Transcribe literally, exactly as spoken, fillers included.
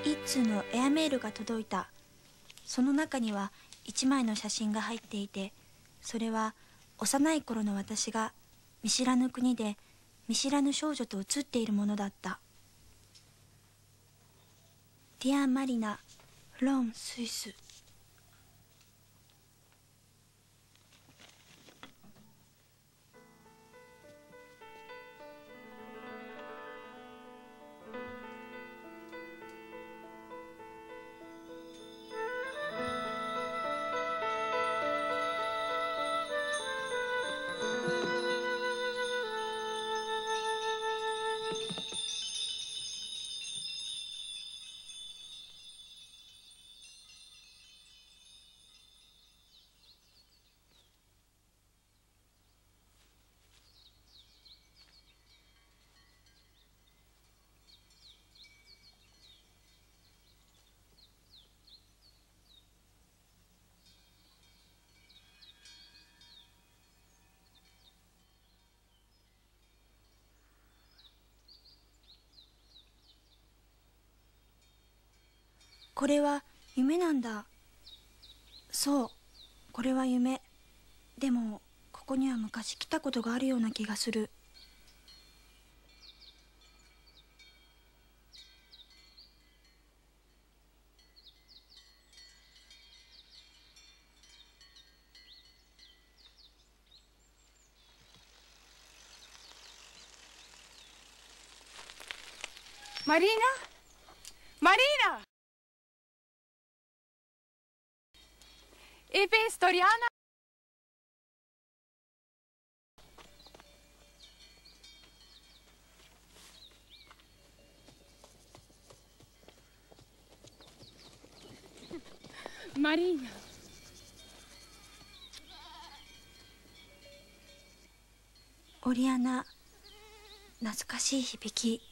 一通のエアメールが届いた。その中には一枚の写真が入っていて、それは幼い頃の私が見知らぬ国で見知らぬ少女と写っているものだった。ディアマリナ、フロムスイス。これは夢なんだ。そう、これは夢。でもここには昔来たことがあるような気がする。 マリーナ、マリーナ、エペストリアーナ。マリーナ。 オリアナ、懐かしい響き。